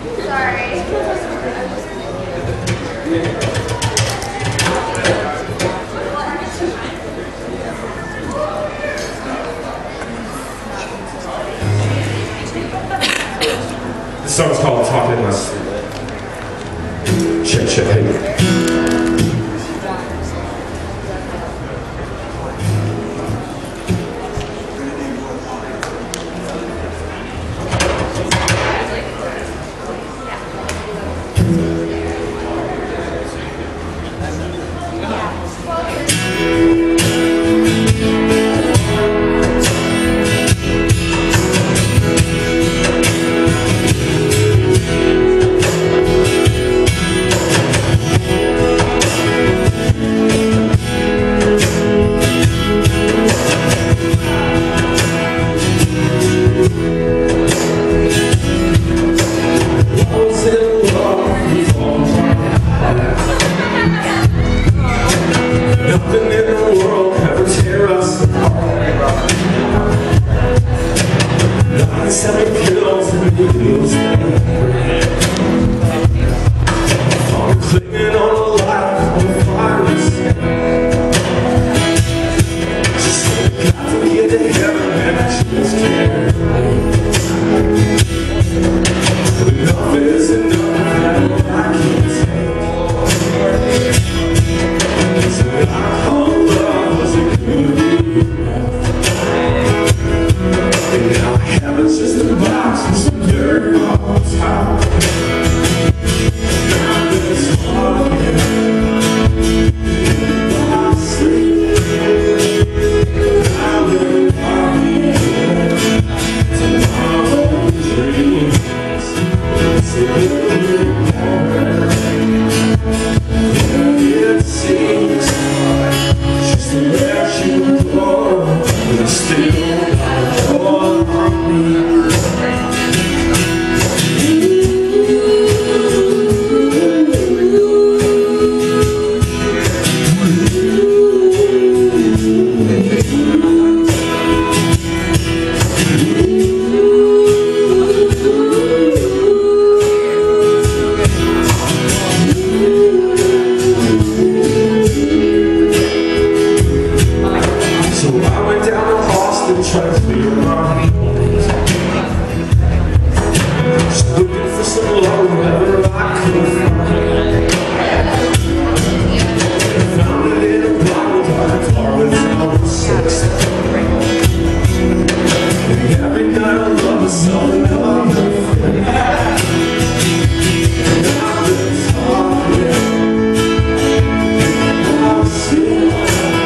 This song's called Talkin In My Sleep. Check, check, hey. Nothing in the world ever tear us apart. Not selling pills and needles. I'm clinging on a life on fire. Just got to get to heaven and I just can't. Enough is enough, I can't take. Heaven's just a box with some dirt on top. Now this morning, in my sleep, I will find tomorrow dreams. It's a little more than it seems. Just to let you go, but it's still not on me. So I went down to Austin trying to clear my mind, just looking for some love wherever I could find. Found it in a bottle by a bar with number 6. And every night I love is something other thing. And I've been talking in my sleep.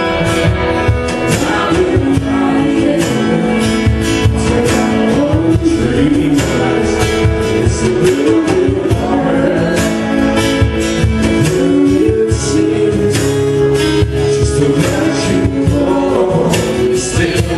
It's a little bit harder than it seems. Just to let you go, still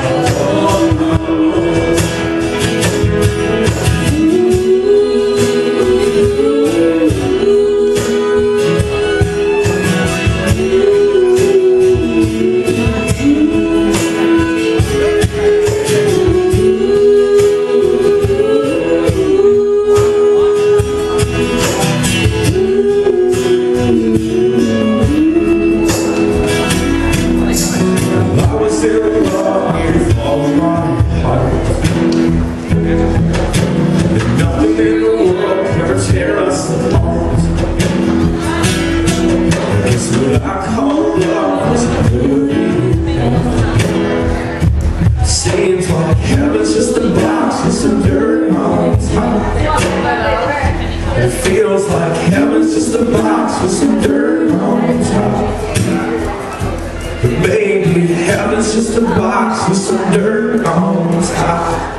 nothing in the world can ever tear us apart. It's what I call love. Seems like heaven's just a box with some dirt on top. It feels like heaven's just a box with some dirt on top. But maybe heaven's just a box with some dirt on top.